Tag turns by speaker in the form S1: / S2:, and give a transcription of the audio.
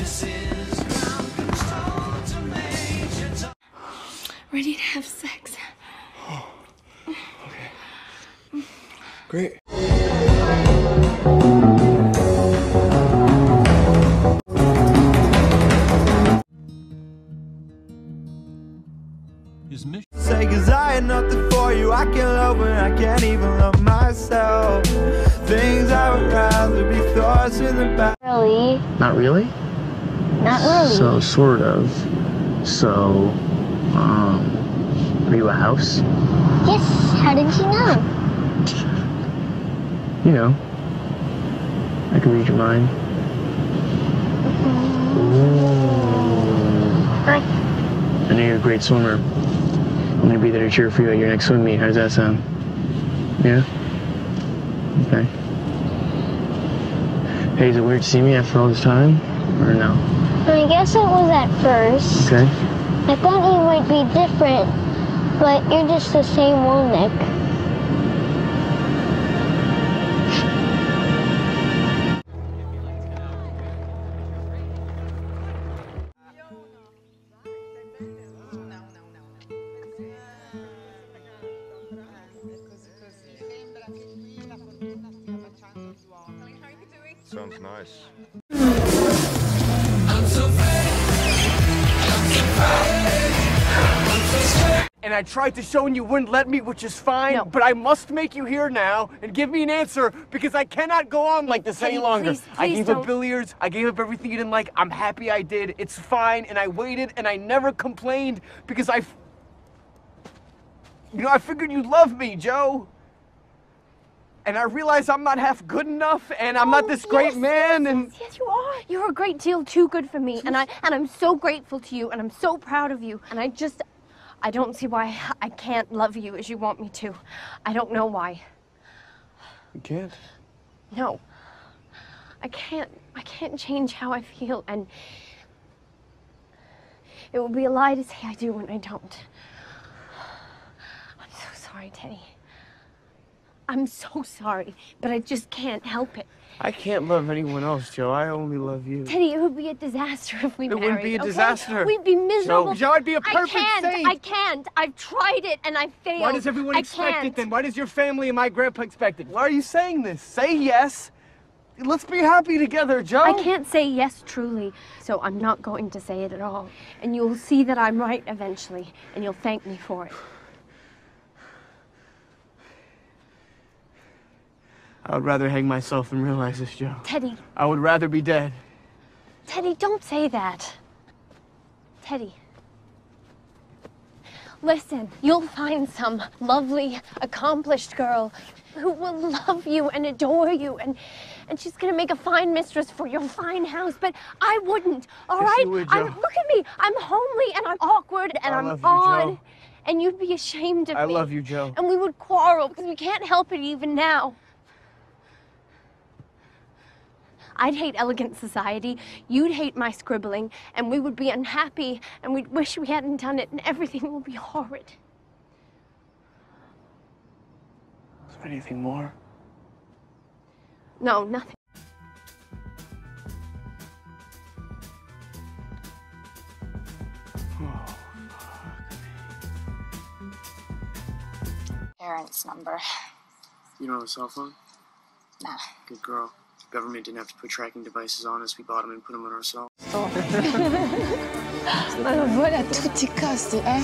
S1: Ready to have sex.
S2: Oh, okay. Great.
S3: His mission.
S4: Say, 'cause I had nothing for you. I can't love when I can't even love myself. Things I would rather be thoughts in the back.
S5: Really?
S6: Not really?
S5: Not really.
S6: So, sort of. So, are you a house?
S5: Yes, how did you know?
S6: You know, I can read your mind.
S5: What?
S6: I know you're a great swimmer. I'm gonna be there to cheer for you at your next swim meet. How does that sound? Yeah? Okay. Hey, is it weird to see me after all this time? Or no?
S5: I guess it was at first.
S6: Okay.
S5: I thought you might be different, but you're just the same old Nick.
S2: Sounds nice.
S7: And I tried to show and you wouldn't let me, which is fine,
S1: No.
S7: but I must make you here now and give me an answer because I cannot go on like this any
S1: Teddy,
S7: longer.
S1: please,
S7: I
S1: please
S7: gave
S1: don't.
S7: up billiards, I gave up everything you didn't like. I'm happy I did. It's fine, and I waited and I never complained because I figured you loved me, Joe. And I realized I'm not half good enough and I'm not this great man and
S1: Yes, you are. You're a great deal too good for me, and I'm so grateful to you, and I'm so proud of you, and I don't see why I can't love you as you want me to. I don't know why.
S7: you can't.
S1: No. I can't change how I feel, and it would be a lie to say I do when I don't. I'm so sorry, Teddy. I'm so sorry, but I just can't help it.
S7: I can't love anyone else, Joe. I only love you.
S1: Teddy, it would be a disaster if we married.
S7: It wouldn't be a
S1: okay?
S7: disaster.
S1: We'd be miserable.
S7: Joe, I'd be a perfect saint.
S1: I can't. I've tried it and I failed.
S7: Why does everyone expect
S1: can't.
S7: it then? Why does your family and my grandpa expect it? Why are you saying this? Say yes. Let's be happy together, Joe.
S1: I can't say yes truly, so I'm not going to say it at all. And you'll see that I'm right eventually, and you'll thank me for it.
S7: I would rather hang myself than realize this, Joe.
S1: Teddy.
S7: I would rather be dead.
S1: Teddy, don't say that. Teddy. Listen, you'll find some lovely, accomplished girl who will love you and adore you, and she's gonna make a fine mistress for your fine house, but I wouldn't, all
S7: Yes,
S1: right?
S7: you would, Joe.
S1: Look at me, I'm homely and I'm awkward and I'm
S7: love you,
S1: odd,
S7: Joe.
S1: and you'd be ashamed of me.
S7: I love you, Joe.
S1: And we would quarrel because we can't help it even now. I'd hate elegant society, you'd hate my scribbling, and we would be unhappy, and we'd wish we hadn't done it, and everything would be horrid.
S7: Is there anything more?
S1: No, nothing.
S8: Parents' number.
S6: You don't have a cell phone?
S8: Nah.
S6: Good girl. Government didn't have to put tracking devices on us. We bought them and put them on ourselves.
S8: Allora, vuole a tutti i costi, eh?